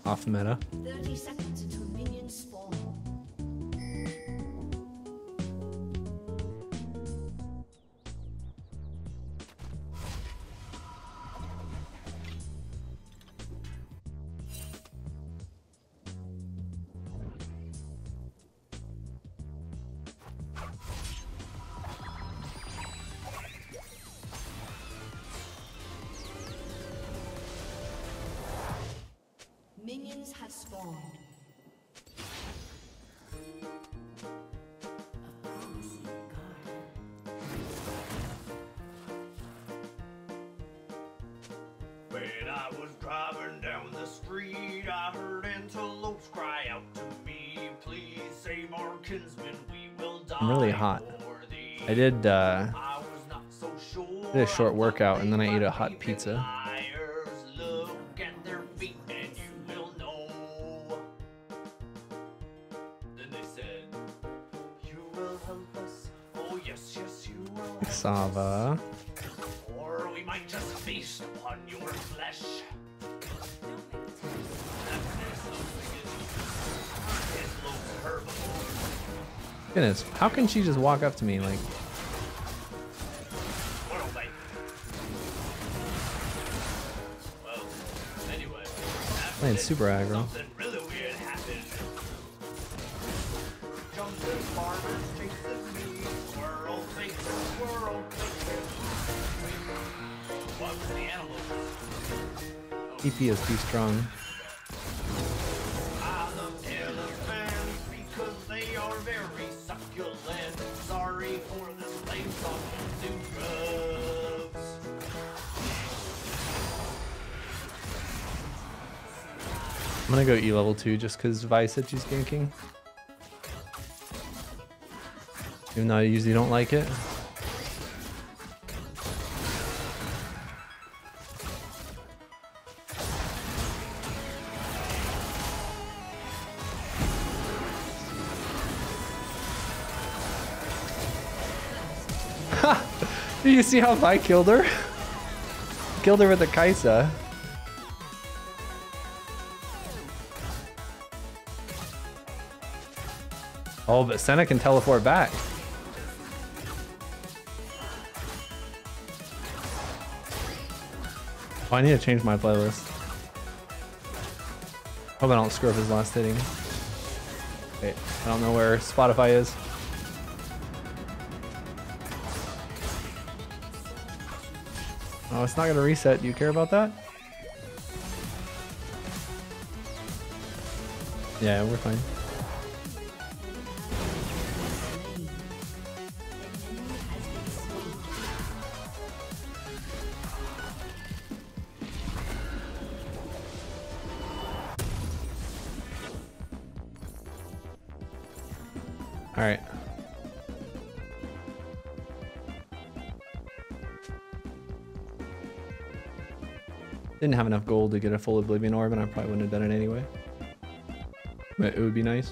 Off meta. 30 seconds until minions spawn. Minions have spawned. When I was driving down the street, I heard antelopes cry out to me, please save our kinsmen, we will die. I'm really hot. for thee." I did I was not so sure. did a short workout and then I ate a hot pizza. Liars, look at their feet and you will know. Then they said, you will help us. Oh yes, yes, you will. Sava. Or we might just feast upon your flesh. Goodness, how can she just walk up to me like? Well, anyway, Playing super aggro. something really weird happened. Jungle farmers chasing me, squirrel faces, squirrel faces. What was the animal? EP is too strong. I love elephants because they are very succulent. Sorry for this lame song to drugs. I'm gonna go E level 2 just because Vi said she's ganking. Even though I usually don't like it. Did you see how Vi killed her? Killed her with a Kaisa. Oh, but Senna can teleport back. Oh, I need to change my playlist. Hope I don't screw up his last hitting. Wait, I don't know where Spotify is. Oh, it's not gonna reset. Do you care about that? Yeah, we're fine. All right. Didn't have enough gold to get a full Oblivion Orb, and I probably wouldn't have done it anyway. But it would be nice.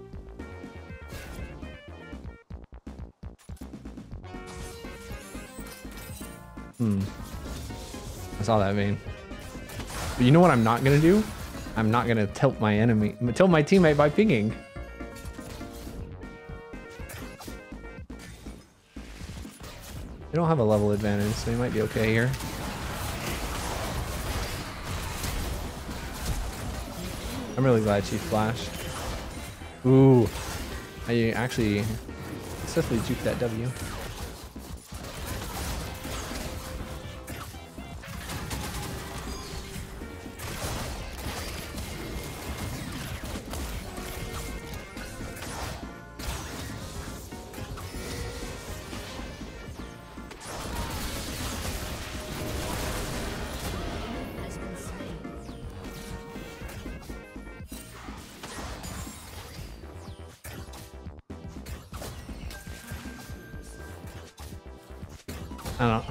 I saw that vein. But you know what I'm not gonna do? I'm not gonna tilt my teammate by pinging. They don't have a level advantage, so they might be okay here. I'm really glad she flashed. Ooh, I actually successfully juked that W. I don't know.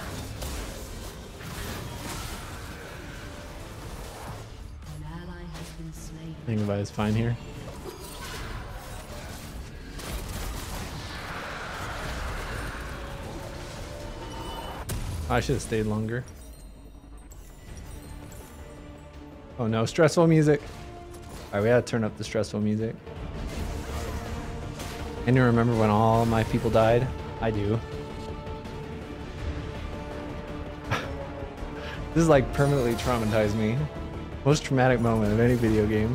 An ally has been slain. I think everybody's fine here. I should have stayed longer. Oh no, stressful music. Alright, we gotta turn up the stressful music. And you remember when all my people died? I do. This is like permanently traumatized me. Most traumatic moment of any video game.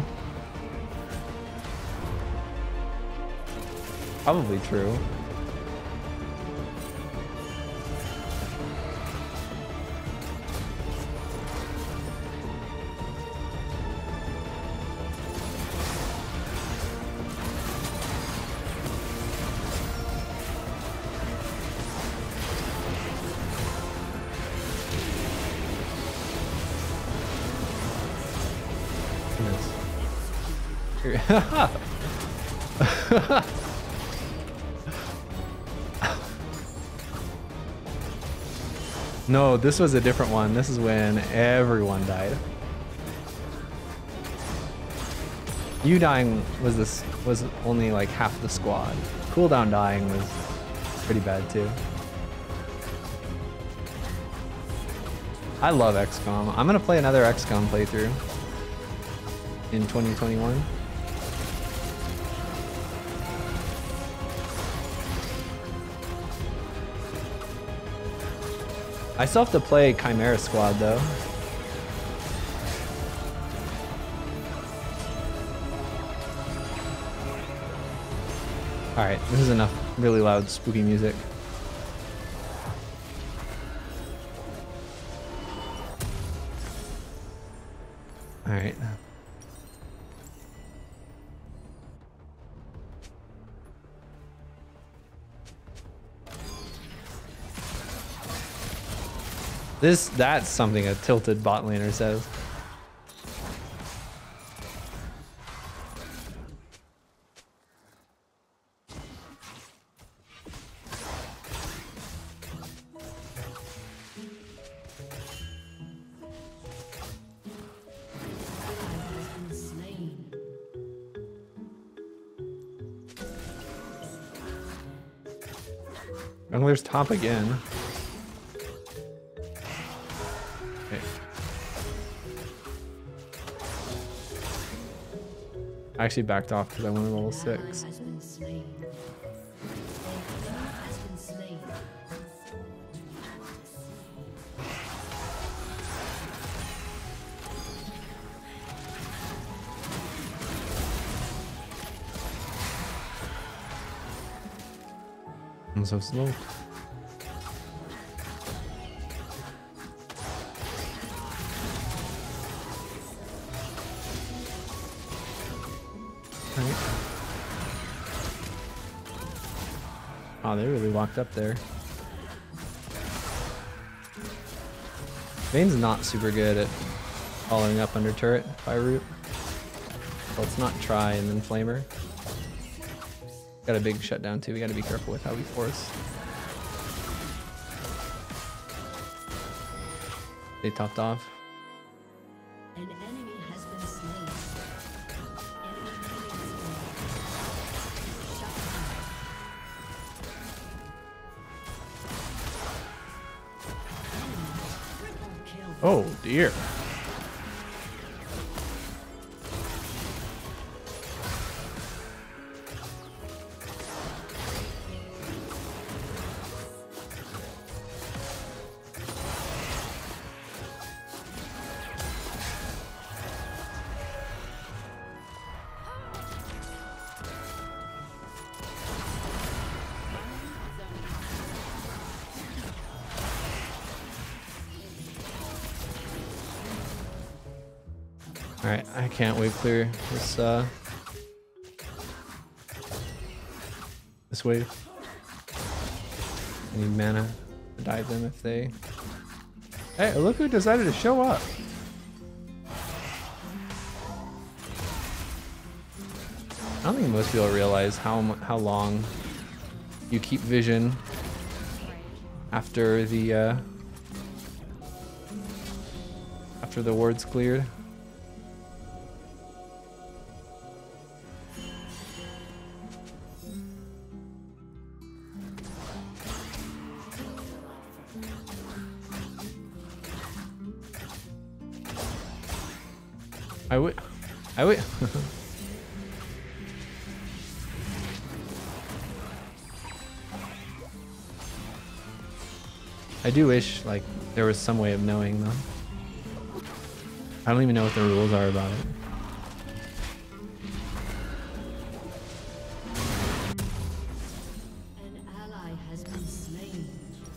Probably true. No, this was a different one. This is when everyone died. You dying was only like half the squad. Cooldown dying was pretty bad too. I love XCOM. I'm gonna play another XCOM playthrough in 2021. I still have to play Chimera Squad though. Alright, this is enough really loud spooky music. Alright. That's something a tilted bot laner says. Jungler's top again. I actually backed off because I went to level 6. I'm so slow. Oh, they really walked up there. Vayne's not super good at following up under turret by root. Let's not try and then flamer. Got a big shutdown too. We gotta be careful with how we force. They topped off. An enemy has been slain. Oh dear. Alright, I can't wave clear this wave. I need mana to dive them if they... Hey, look who decided to show up! I don't think most people realize how long you keep vision after the ward's cleared. I would. I would. I do wish like there was some way of knowing though. I don't even know what the rules are about it. An ally has been slain.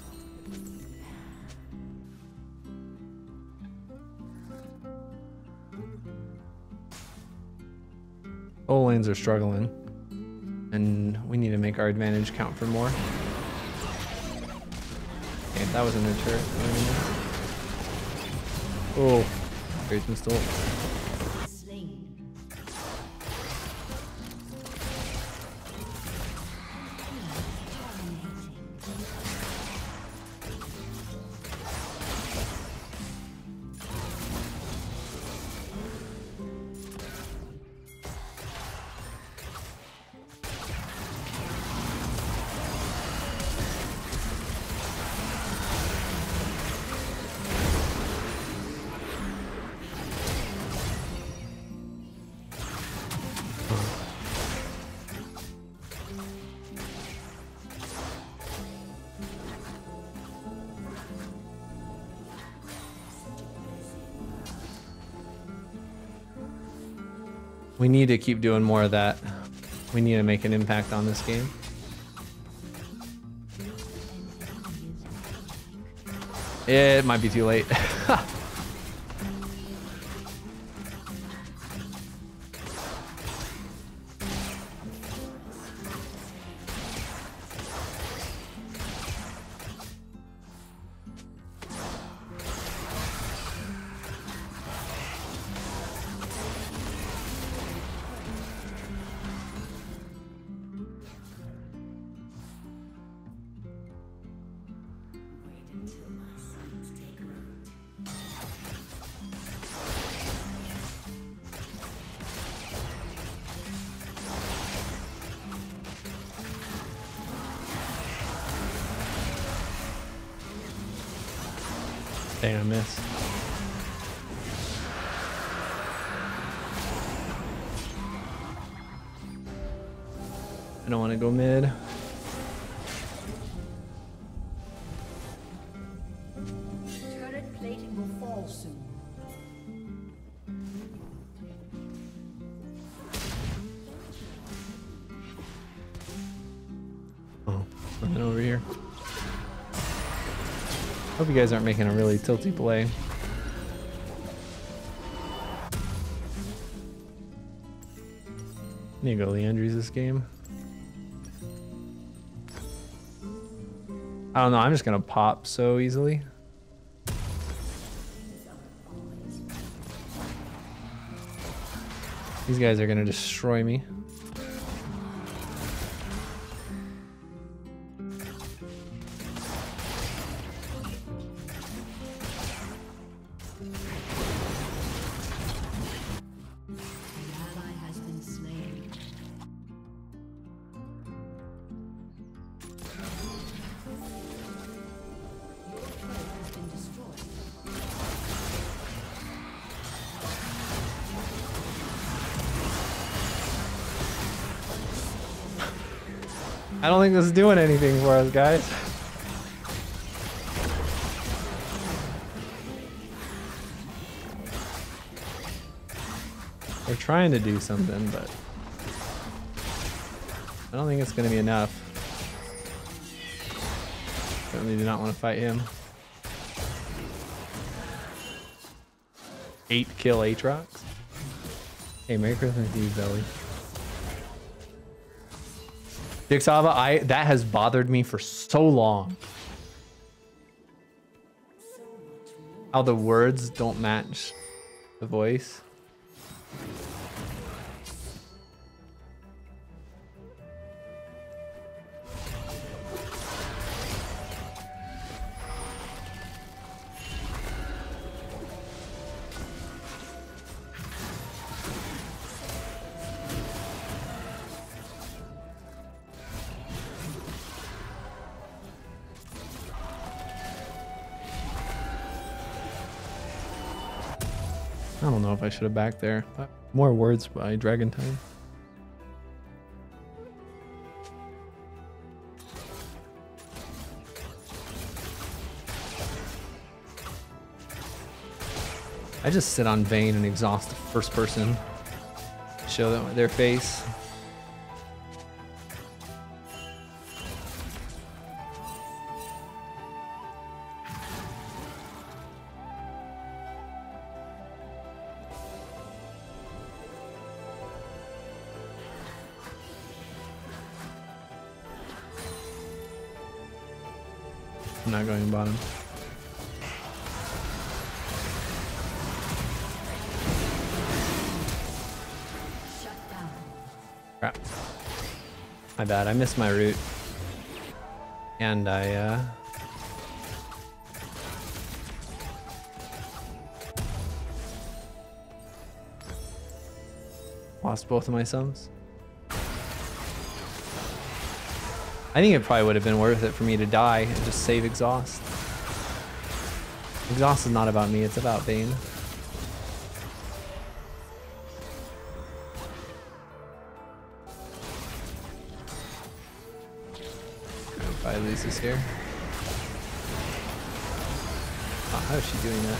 All lanes are struggling, and we need to make our advantage count for more. Okay, that was in their turret. Oh, great mistake. Slain. We need to keep doing more of that. We need to make an impact on this game. It might be too late. Dang, I missed. I don't want to go mid. Turret plating will fall soon. Oh, nothing over here. Hope you guys aren't making a really tilty play. Need to go Leandries this game. I don't know, I'm just gonna pop so easily. These guys are gonna destroy me. I don't think this is doing anything for us, guys. We're trying to do something, but I don't think it's going to be enough. Certainly do not want to fight him. 8 kill Aatrox. Hey, Merry Christmas to you, Zoe. Dixava, that has bothered me for so long. How the words don't match the voice. don't know if I should have backed there. More words by Dragon Time. I just sit on Vayne and exhaust the first person. Show them their face. I'm not going bottom. Crap. My bad, I missed my route. And I lost both of my sums. I think it probably would have been worth it for me to die and just save exhaust. Exhaust is not about me, it's about Vayne. Probably lose this here. Oh, how is she doing that?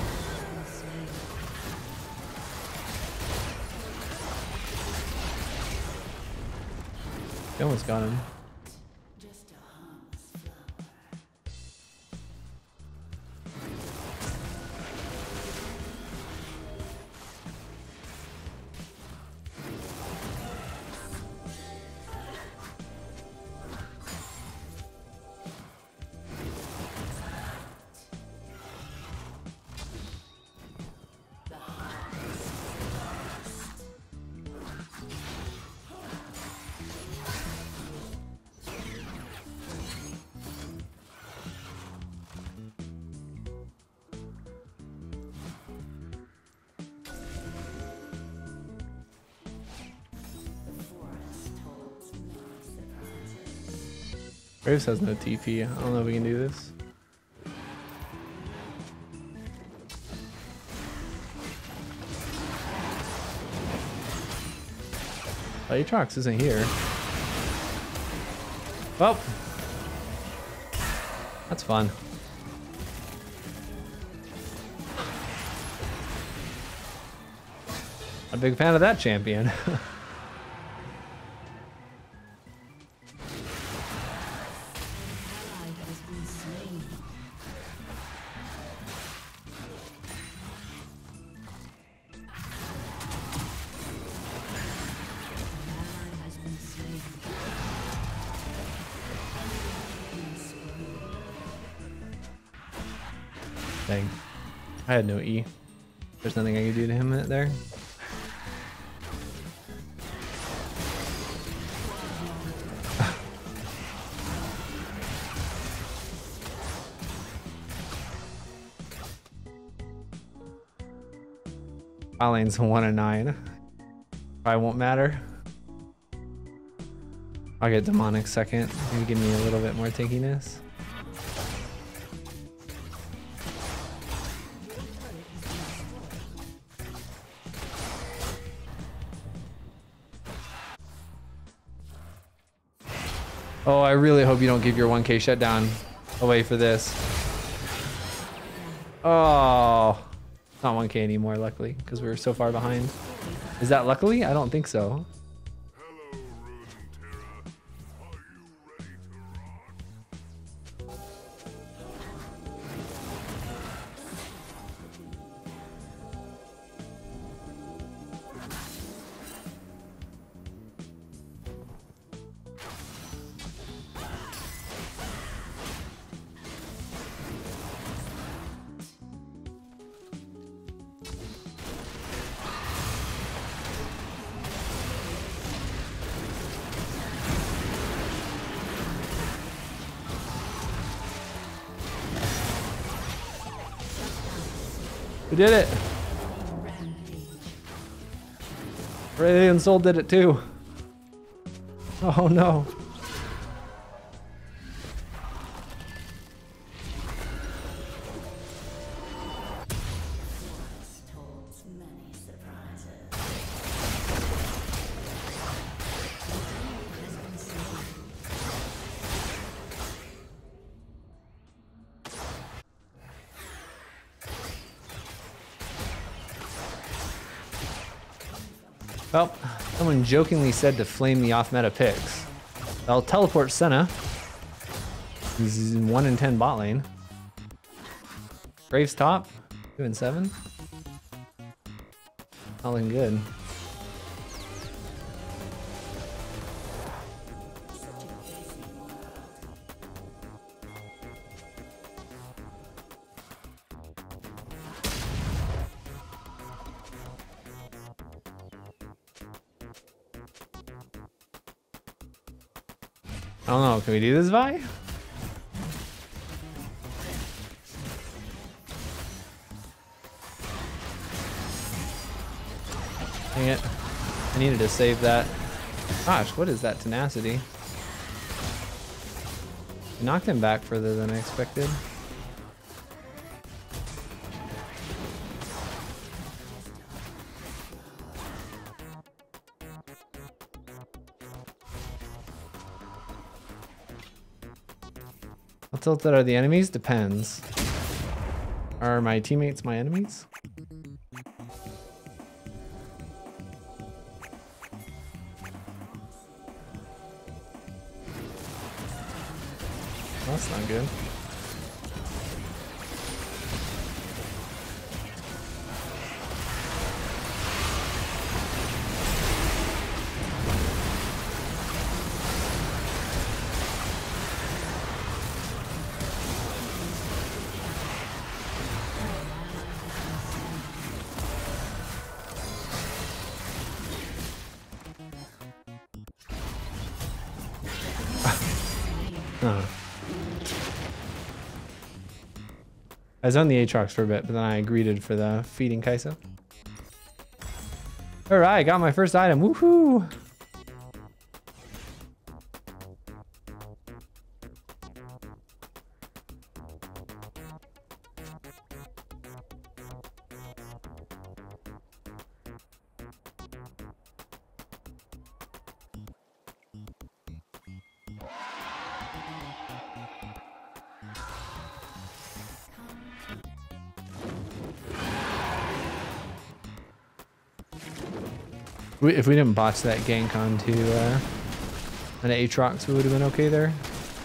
She almost got him. Graves has no TP. I don't know if we can do this. Aatrox isn't here. Well, that's fun. I'm a big fan of that champion. Dang. I had no E. There's nothing I could do to him there. Lane's 1-9. Probably won't matter. I'll get Demonic second. Maybe give me a little bit more tankiness. Oh, I really hope you don't give your 1k shutdown away for this. Oh, it's not 1k anymore, luckily, because we were so far behind. Is that luckily? I don't think so. We did it! Radiant Soul did it too. Oh no. Well, someone jokingly said to flame the off-meta picks. I'll teleport Senna. He's in 1 in 10 bot lane. Graves top, 2 and 7. Not looking good. I don't know, can we do this, Vi? Dang it. I needed to save that. Gosh, what is that tenacity? Knocked him back further than I expected. How tilted are the enemies? Depends. Are my teammates my enemies? That's not good. I was on the Aatrox for a bit, but then I greeted for the feeding Kai'Sa. Alright, got my first item. Woohoo! If we didn't botch that gank onto an Aatrox, we would have been okay there.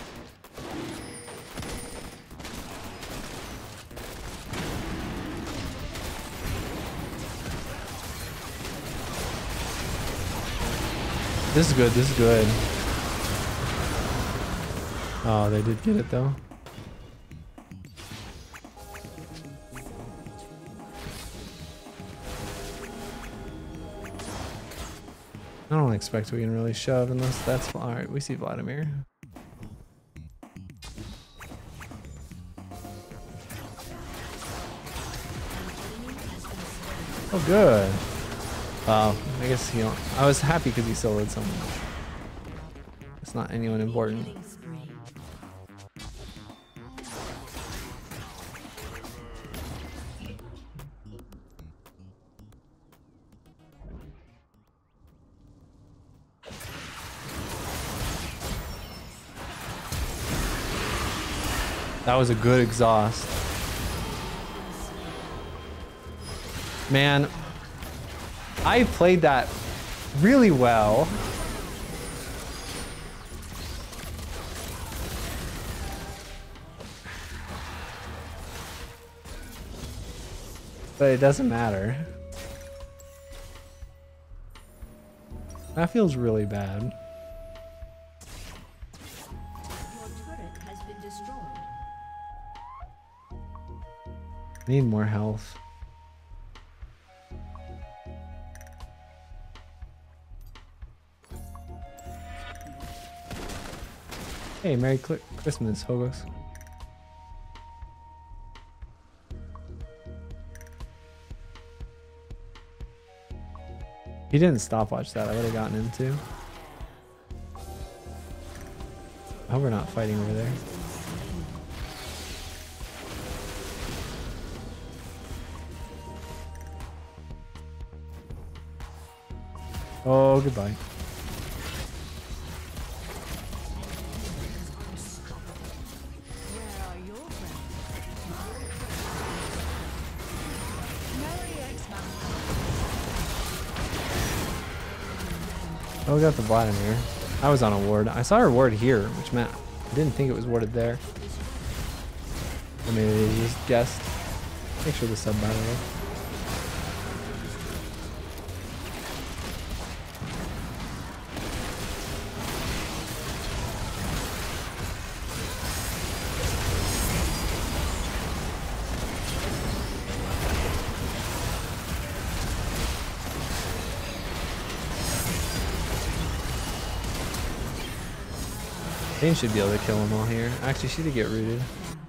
This is good, this is good. Oh, they did get it though. I don't expect we can really shove unless that's... Alright, we see Vladimir. Oh, good. I guess he don't... I was happy because he soloed someone. It's not anyone important. That was a good exhaust. Man, I played that really well. But it doesn't matter. That feels really bad. Need more health. Hey, Merry Christmas, Hogos. He didn't stopwatch that. I would have gotten him too. I hope we're not fighting over there. Oh, goodbye. Oh, we got the Vladimir. I was on a ward. I saw her ward here, which meant I didn't think it was warded there. Or maybe they just guessed. Make sure the sub by the way. Dane should be able to kill them all here. Actually, she did get rooted.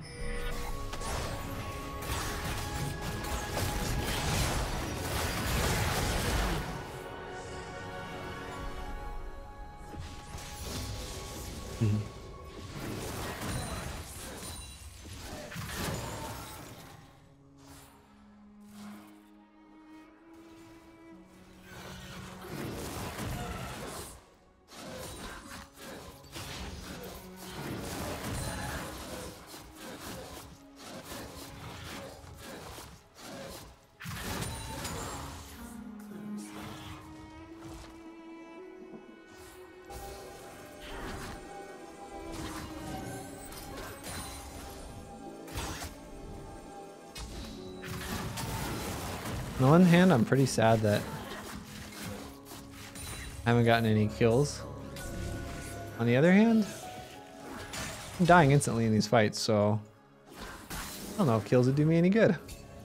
On the one hand, I'm pretty sad that I haven't gotten any kills. On the other hand, I'm dying instantly in these fights, so I don't know if kills would do me any good.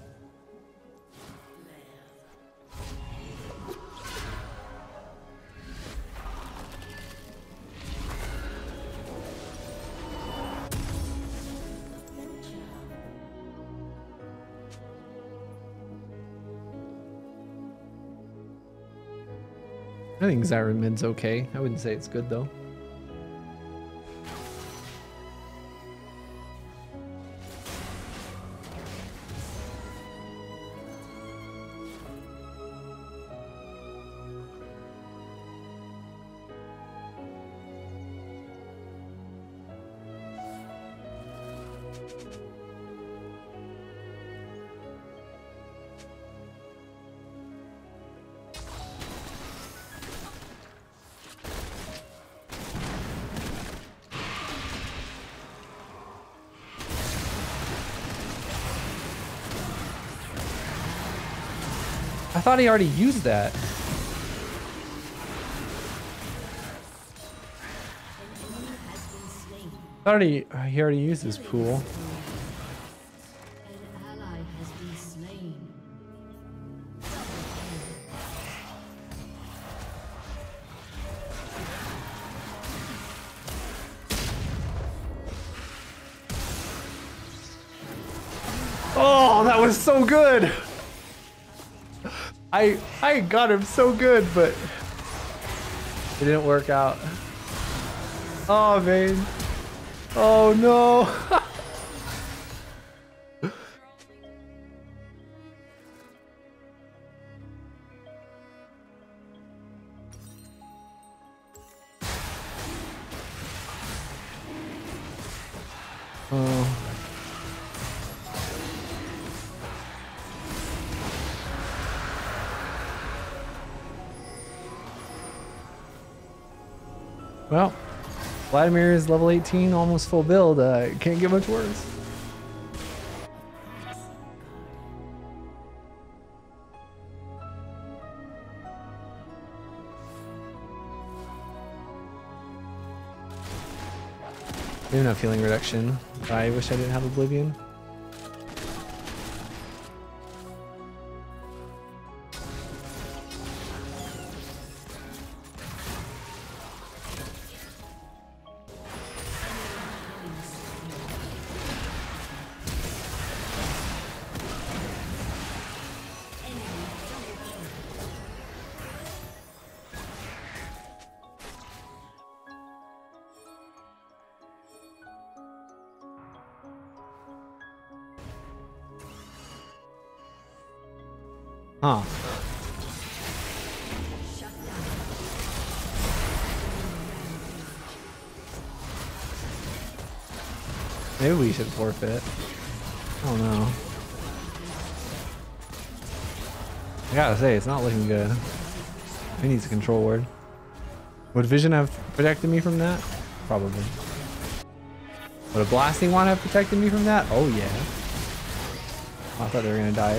I think Zyra mid's okay. I wouldn't say it's good though. I thought he already used that. I thought he already used his pool. An ally has been slain. Oh, that was so good. I got him so good, but it didn't work out. Oh man. Oh no. Oh. Well, Vladimir is level 18, almost full build. Can't get much worse. Maybe not feeling reduction. I wish I didn't have Oblivion. Huh. Maybe we should forfeit. I don't know. I gotta say, it's not looking good. He needs a control word. Would Vision have protected me from that? Probably. Would a Blasting Wand have protected me from that? Oh yeah. I thought they were gonna die.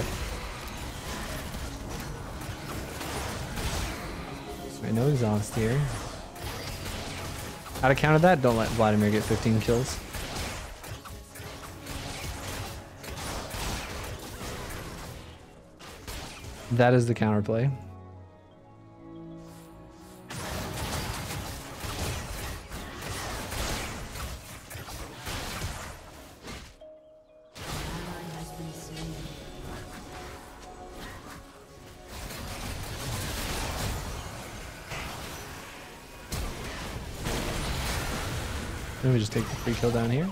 Right, no exhaust here. How to counter that? Don't let Vladimir get 15 kills. That is the counterplay. Let me just take the free kill down here.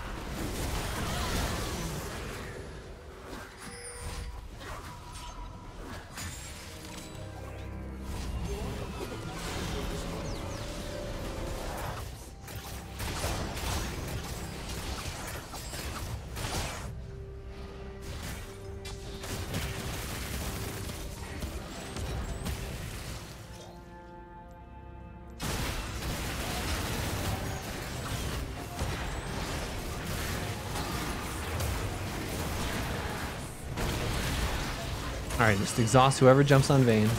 Alright, just exhaust whoever jumps on Vayne.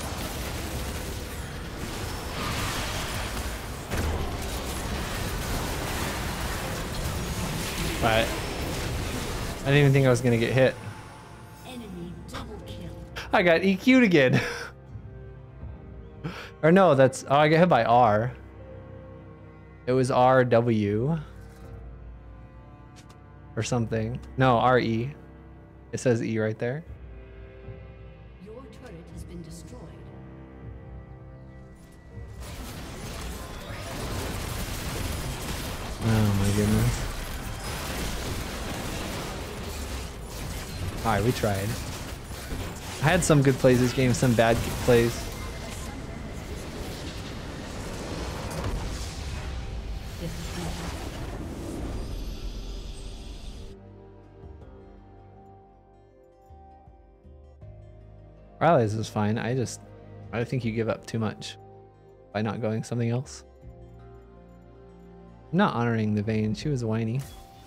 Right. I didn't even think I was gonna get hit. Enemy double kill. I got EQ'd again. Or no, that's... Oh, I got hit by R. It was RW. Or something. No, RE. It says E right there. Your turret has been destroyed. Oh my goodness. Alright, we tried. I had some good plays this game, some bad plays. Rallies is fine. I think you give up too much by not going something else. I'm not honoring the Vayne. She was whiny.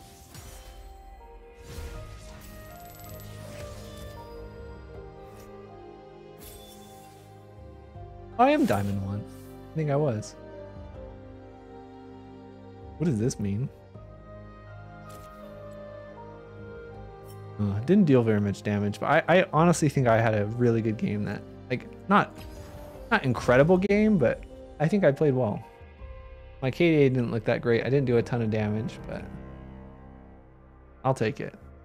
Oh, I am Diamond 1. I think I was. What does this mean? Didn't deal very much damage, but I honestly think I had a really good game. That, like, not incredible game, but I think I played well. My KDA didn't look that great. I didn't do a ton of damage, but I'll take it.